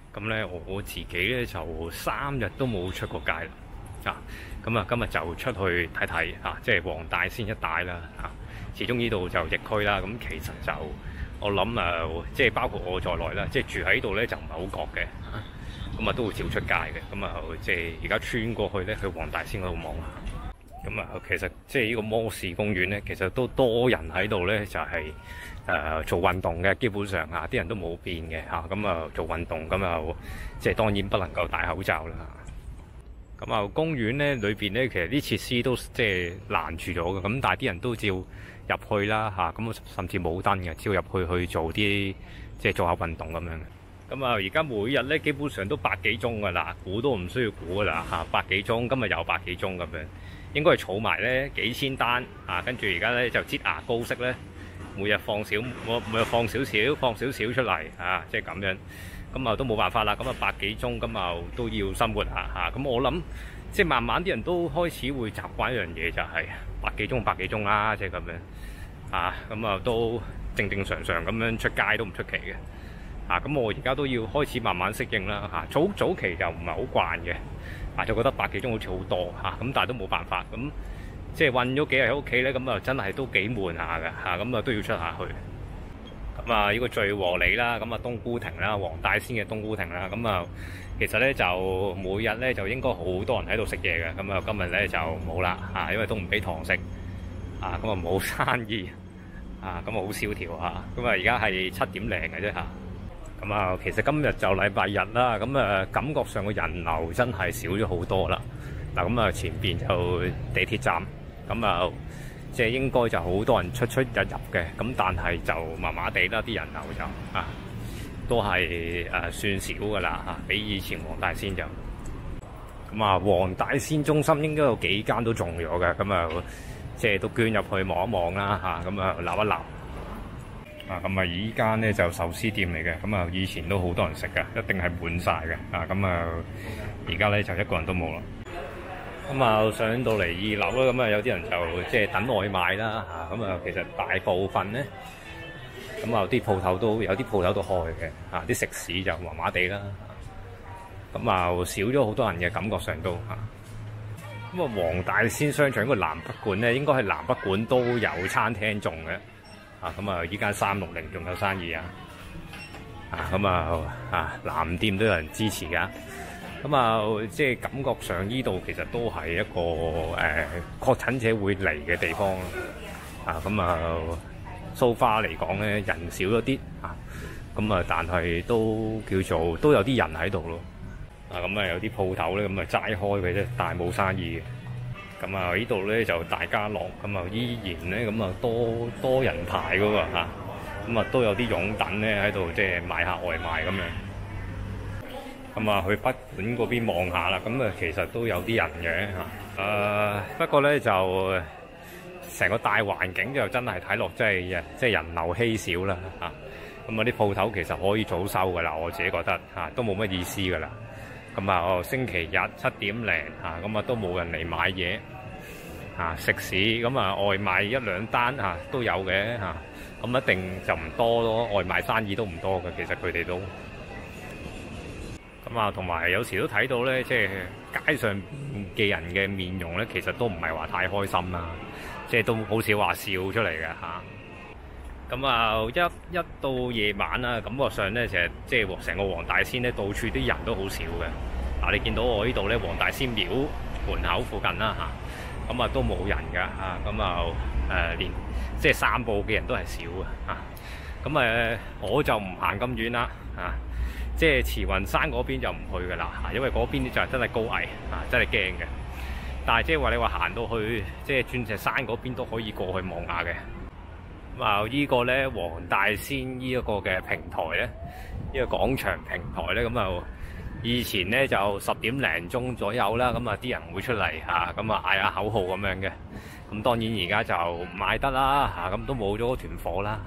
咁咧我自己咧就3日都冇出過街啦，咁啊今日就出去睇睇即係黃大仙一帶啦，始終呢度就疫區啦，咁其實就我諗即係包括我在內啦，即係住喺度咧就唔係好覺嘅，咁都會照出街嘅，咁即係而家穿過去咧去黃大仙嗰度望下，咁其實即係呢個摩士公園咧，其實都多人喺度咧，就係做運動嘅，基本上啲人都冇變嘅咁做運動咁即係當然不能夠戴口罩啦。咁公園咧裏邊咧，其實啲設施都即係攔住咗嘅，咁但係啲人都照入去啦咁甚至冇燈嘅，照入去做啲即係做下運動咁樣。咁而家每日咧基本上都百幾宗㗎啦，估都唔需要估㗎啦百幾宗，今日有百幾宗咁樣，應該係儲埋咧幾千單跟住而家咧就擠牙膏式咧。每日放少少出嚟即係咁樣，咁都冇辦法啦。咁百幾宗，咁都要生活下咁我諗，即係慢慢啲人都開始會習慣一樣嘢，就係百幾宗啦，即係咁樣咁都正常咁樣出街都唔出奇嘅咁我而家都要開始慢慢適應啦早期就唔係好慣嘅就覺得百幾宗好似好多咁但係都冇辦法咁。即係韞咗幾日喺屋企咧，咁真係都幾悶下嘅咁都要出下去。咁呢個聚和里啦，咁冬菇亭啦，黃大仙嘅冬菇亭啦，咁其實咧就每日咧就應該好多人喺度食嘢嘅，咁今日咧就冇啦因為都唔俾堂食咁冇生意咁好蕭條咁而家係7點零嘅啫咁其實今日就禮拜日啦，咁感覺上個人流真係少咗好多啦。嗱咁前邊就地鐵站。咁即係應該就好多人出入嘅，咁但係就麻麻地啦，啲人流就都係算少噶啦比以前黃大仙就咁黃大仙中心應該有幾間都中咗嘅，咁即係都捐入去望一望啦咁鬧一鬧咁依間咧就壽司店嚟嘅，咁以前都好多人食嘅，一定係滿晒嘅咁而家咧就一個人都冇啦。咁上到嚟2樓啦，咁有啲人就即係等外賣啦咁其實大部分咧，咁啲鋪頭都有啲鋪頭都開嘅啲食肆就麻麻地啦咁少咗好多人嘅，感覺上都咁黃大仙商場個南北館咧，應該係南北館都有餐廳種嘅咁依間360仲有生意咁南店都有人支持㗎。咁即係感覺上呢度其實都係一個確診者會嚟嘅地方so far嚟講咧，人少咗啲咁但係都叫做都有啲人喺度咯有啲鋪頭咧咁齋開嘅啫，但係冇生意嘅。咁呢度咧就大家樂依然咧多人排嗰個都有啲擁躉咧喺度即係買下外賣咁樣。去北館嗰邊望下啦，其實都有啲人嘅不過咧就成個大環境就真係睇落即係人流稀少啦啲鋪頭其實可以早收噶啦，我自己覺得都冇乜意思噶啦星期日7點零都冇人嚟買嘢食肆外賣1-2單都有嘅一定就唔多咯，外賣生意都唔多嘅，其實佢哋都。同埋有時都睇到咧，即係街上嘅人嘅面容咧，其實都唔係話太開心啦，即係都好少話笑出嚟嘅一到夜晚啦，感覺上咧，其實即係成個黃大仙咧，到處啲人都好少嘅。你見到我呢度咧，黃大仙廟門口附近啦都冇人㗎連即係散步嘅人都係少嘅我就唔行咁遠啦即係慈雲山嗰邊就唔去㗎啦因為嗰邊就真係高危真係驚嘅。但係即係話你話行到去即係鑽石山嗰邊都可以過去望下嘅。呢個咧黃大仙呢一個嘅平台咧，呢個廣場平台咧以前咧就10點零鐘左右啦，啲人會出嚟嗌下口號咁樣嘅。當然而家就唔嗌得啦都冇咗團火啦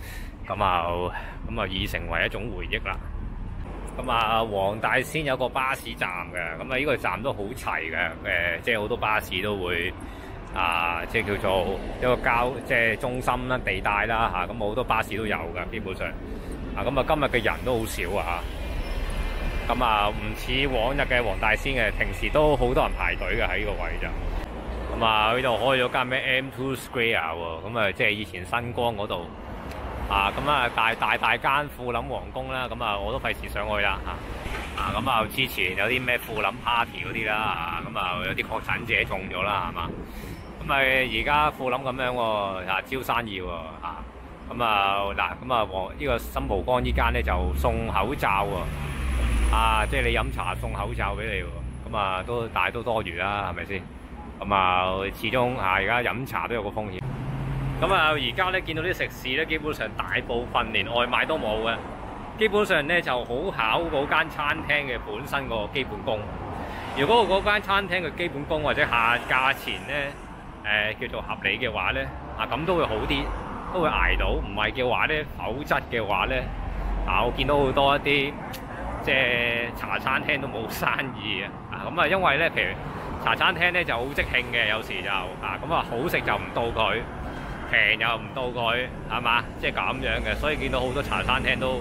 已成為一種回憶啦。黃大仙有個巴士站嘅，呢個站都好齊嘅，即係好多巴士都會即係叫做一個即係中心啦、地帶啦好多巴士都有嘅，基本上今日嘅人都好少咁啊唔似往日嘅黃大仙嘅，平時都好多人排隊嘅喺呢個位就。咁啊呢度開咗間咩 M2 Square 喎，咁啊即係以前新光嗰度啊，咁啊大間富林皇宮啦，咁啊我都費事上去啦嚇。咁啊之前有啲咩富林 party 嗰啲啦，咁啊有啲確診者中咗啦，係嘛？咁啊而家富林咁樣喎，招生意喎嚇。咁啊嗱，咁啊呢個新蒲崗呢間咧就送口罩喎，即係你飲茶送口罩俾你喎，咁啊都多餘啦，係咪先？咁啊始終而家飲茶都有個風險。咁啊而家咧見到啲食肆咧，基本上大部分連外賣都冇嘅，基本上咧就好考嗰間餐廳嘅本身個基本功。如果嗰間餐廳嘅基本功或者價錢咧叫做合理嘅話咧，咁都會好啲。都會捱到，唔係嘅話咧，否則嘅話咧，我見到好多一啲即係茶餐廳都冇生意咁啊，因為咧，譬如茶餐廳咧就好即興嘅，有時就咁啊好食就唔到佢，平又唔到佢，係嘛？即係咁樣嘅，所以見到好多茶餐廳都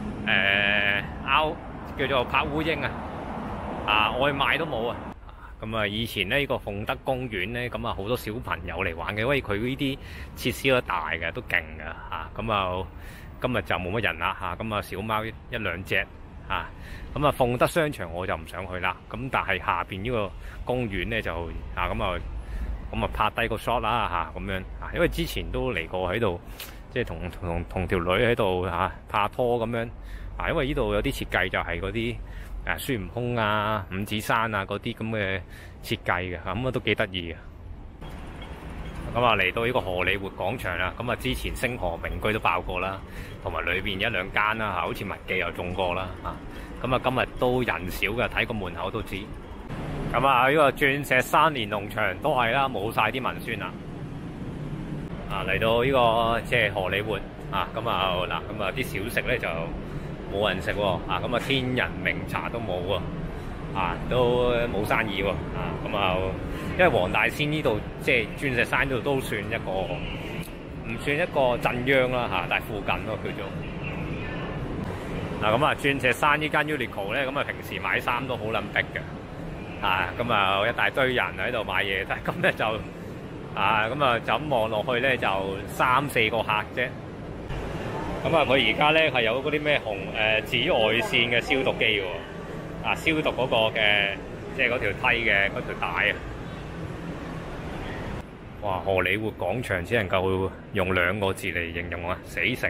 叫做拍烏蠅外賣都冇啊。咁啊，以前咧呢個鳳德公園咧，咁啊好多小朋友嚟玩嘅，因為佢呢啲設施都大嘅，都勁嘅咁啊，今日就冇乜人啦咁啊小貓一兩隻咁啊鳳德商場我就唔想去啦。咁但係下邊呢個公園咧就咁啊拍低個 shot 啦咁樣因為之前都嚟過喺度，即係同條女喺度拍拖咁樣因為呢度有啲設計就係嗰啲孫悟空五指山嗰啲咁嘅設計嘅，咁都幾得意嘅。咁啊嚟到呢個荷里活廣場啦，咁啊之前星河名居都爆過啦，同埋裏邊一兩間啦好似麥記又中過啦咁啊今日都人少嘅，睇個門口都知。咁啊呢個鑽石山連儂牆都係啦，冇晒啲文宣啦。嚟到呢個即係荷里活咁啊啲小食咧就冇人食喎，咁啊天人茗茶都冇喎，都冇生意喎，咁啊，因為黃大仙呢度即係鑽石山呢度都算一個唔算一個鎮央啦但係附近咯叫做。咁啊鑽石山呢間 Uniqlo 咧，咁啊平時買衫都好撚逼嘅，咁啊一大堆人喺度買嘢，但係今日就咁啊就咁望落去咧就3-4個客啫。咁啊，佢而家咧係有嗰啲咩紫外線嘅消毒機喎，消毒嗰個嘅即係嗰條梯嘅嗰條帶哇！荷里活廣場只能夠用2個字嚟形容死城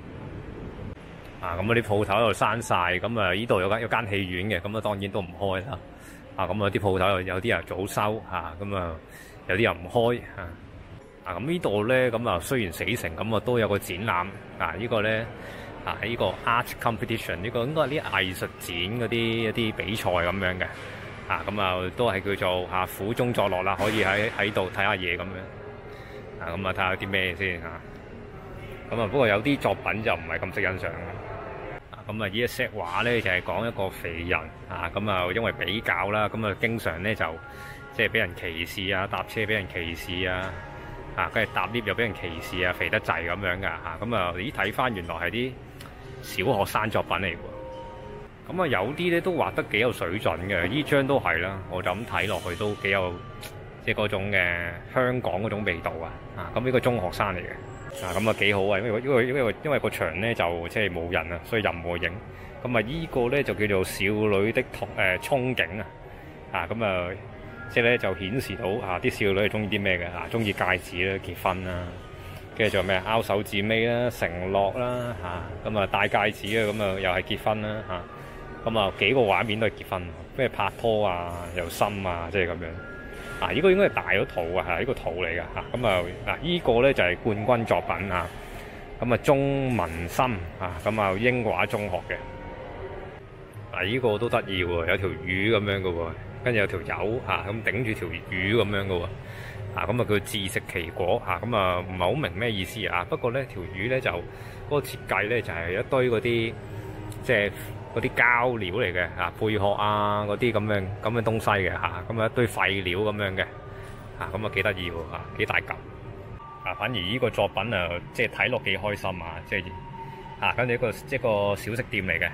咁啲鋪頭喺度閂晒，咁啊呢度有間戲院嘅，咁啊當然都唔開啦。咁啊啲鋪頭有啲又早收咁啊有啲又唔開咁呢度咧，咁啊雖然死城，咁啊都有個展覽呢個咧呢個 art competition 呢個應該係啲藝術展嗰啲一啲比賽咁樣嘅咁啊都係叫做苦中作樂啦，可以喺度睇下嘢咁樣咁啊睇下有啲咩先咁啊不過有啲作品就唔係咁識欣賞咁啊呢一 set 畫咧就係講一個肥人咁啊因為比較啦，咁啊經常咧就即係俾人歧視搭車俾人歧視跟住搭 lift 又俾人歧視肥得滯咁樣噶咁啊咦睇翻原來係啲小學生作品嚟喎，咁啊有啲咧都畫得幾有水準嘅，呢張都係啦，我就咁睇落去都幾有即係嗰種嘅香港嗰種味道咁呢個中學生嚟嘅咁啊幾好因為個場咧就即係冇人所以任何影咁啊呢個咧就叫做少女的憧憬咁啊即係咧就顯示到啲少女係中意啲咩嘅中意戒指啦、結婚啦，跟住仲有咩拗手指尾啦、承諾啦咁啊戴戒指咁啊又係結婚啦咁啊幾個畫面都係結婚，咩拍拖又心即係咁樣呢個應該係大咗圖係呢個圖嚟㗎咁啊呢個咧就係冠軍作品咁啊鍾文森咁啊英華中學嘅呢個都得意喎，有條魚咁樣嘅喎。跟住有條友咁頂住條魚咁樣嘅喎，咁啊叫自食其果咁啊唔係好明咩意思不過咧條魚咧就嗰個設計咧就係一堆嗰啲即係嗰啲膠料嚟嘅貝殼嗰啲咁樣東西嘅咁啊一堆廢料咁樣嘅咁啊幾得意喎幾大嚿反而呢個作品即係睇落幾開心即係跟住一個小食店嚟嘅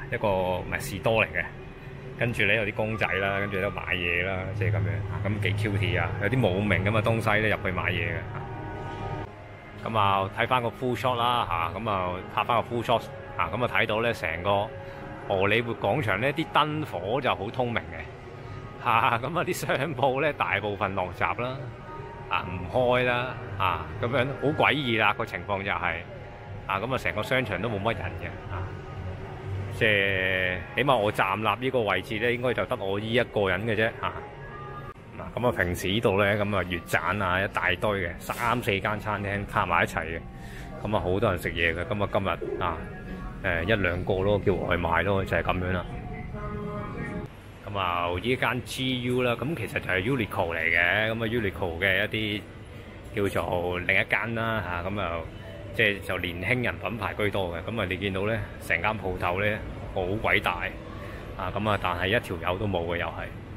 一個唔係士多嚟嘅。跟住咧有啲公仔啦，跟住喺度買嘢啦，即係咁樣咁幾 cute 啊！有啲冇名咁嘅東西咧入去買嘢嘅。咁啊睇翻個 full shot 啦咁啊拍翻個 full shot 咁啊睇到咧成個荷里活廣場咧啲燈火就好通明嘅咁啊啲商鋪咧大部分落閘啦唔開啦咁樣好詭異啦個情況就係咁啊成個商場都冇乜人嘅即係起碼我站立呢個位置咧，應該就得我依一個人嘅啫咁啊平時呢度咧咁啊月盞一大堆嘅3、4間餐廳卡埋一齊嘅，咁啊好多人食嘢嘅。咁啊今日1、2個咯，叫外賣咯，就係咁樣啦。咁啊依間 GU 啦，咁其實就係 Uniqlo 嚟嘅，咁啊 Uniqlo 嘅一啲叫做另一間啦咁啊。即係就年輕人品牌居多嘅，咁啊你見到咧成間鋪頭咧好鬼大咁啊，但係一條友都冇嘅又係。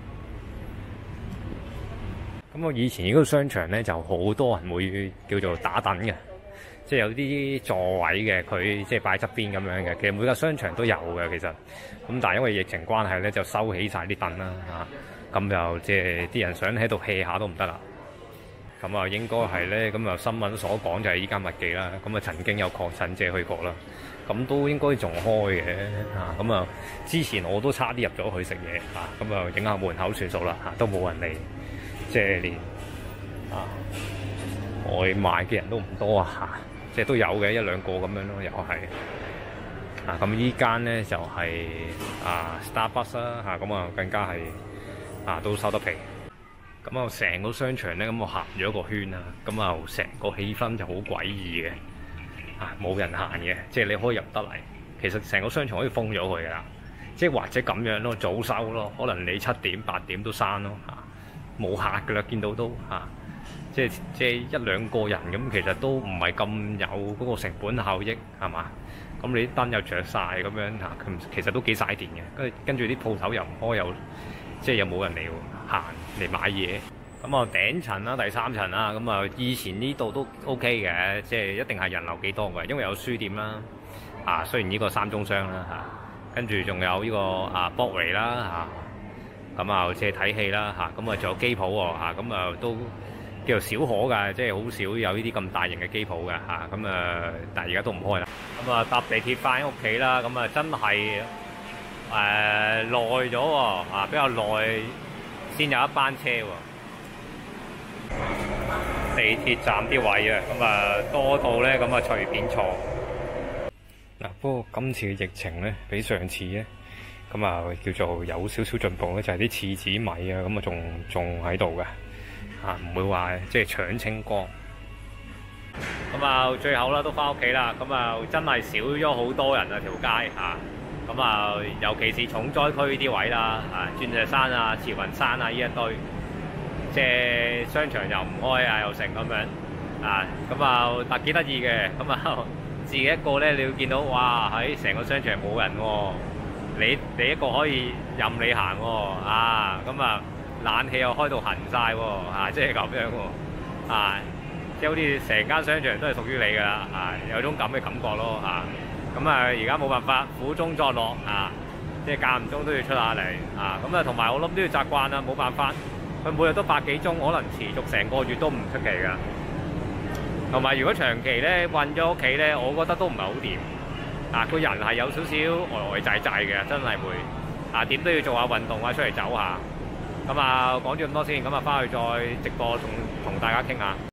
咁我以前呢個商場咧就好多人會叫做打躉嘅，即係有啲座位嘅，佢即係擺側邊咁樣嘅。其實每個商場都有嘅其實，咁但係因為疫情關係咧就收起晒啲凳啦咁就即係啲人想喺度 hea 下都唔得啦。咁啊，應該係咧，咁啊新聞所講就係依間麥記啦。咁啊曾經有確診者去過啦，咁都應該仲開嘅咁啊，之前我都差啲入咗去食嘢咁啊影下門口算數啦都冇人嚟，即係連外賣嘅人都唔多即係都有嘅1、2個咁樣咯，又係咁依間咧就係Starbucks 啦咁啊更加係都收得皮。咁啊，成個商場咧，咁我行咗一個圈啦，咁啊，成個氣氛就好詭異嘅，冇人行嘅，即係你可以入得嚟。其實成個商場可以封咗佢噶啦，即係或者咁樣咯，早收咯，可能你7點8點都閂咯，冇客噶啦，見到都即係1、2個人咁，其實都唔係咁有嗰個成本效益，係嘛？咁你啲燈又着晒咁樣其實都幾嘥電嘅。跟住啲鋪頭又唔開又。即係有冇人嚟行嚟買嘢？咁啊頂層啦、第3層啦，咁啊以前呢度都 OK 嘅，即係一定係人流幾多嘅，因為有書店啦，雖然呢個3中商啦跟住仲有呢個Broadway 啦咁啊即係睇戲啦咁啊仲有機鋪喎咁啊都叫做少可㗎，即係好少有呢啲咁大型嘅機鋪㗎咁啊但係而家都唔開啦。咁啊搭地鐵翻屋企啦，咁啊真係〜耐咗喎比較耐先有一班車喎。地鐵站啲位咁啊多到咧，咁啊隨便坐。不過今次嘅疫情咧，比上次咧，咁啊叫做有少少進步咧，就係啲廁紙米咁啊仲喺度嘅唔會話即係搶清光。咁啊最後啦都翻屋企啦，咁啊真係少咗好多人條街咁啊，尤其是重災區啲位啦，鑽石山慈雲山呢一堆，即係商場又唔開又成咁樣咁啊，但幾得意嘅，咁啊自己一個咧，你會見到哇喺成個商場冇人喎，你一個可以任你行喎，咁啊冷氣又開到痕晒喎，即係咁樣喎，即係好似成間商場都係屬於你㗎啦，有種咁嘅感覺咯咁啊，而家冇辦法，苦中作樂即係間唔中都要出下嚟咁啊，同埋我諗都要習慣啦，冇辦法，佢每日都百幾宗，可能持續成個月都唔出奇㗎。同埋如果長期咧韞咗屋企咧，我覺得都唔係好掂個人係有少少呆滯嘅，真係會點都要做下運動出嚟走下。咁啊，講咗咁多先，咁啊翻去再直播同大家傾下。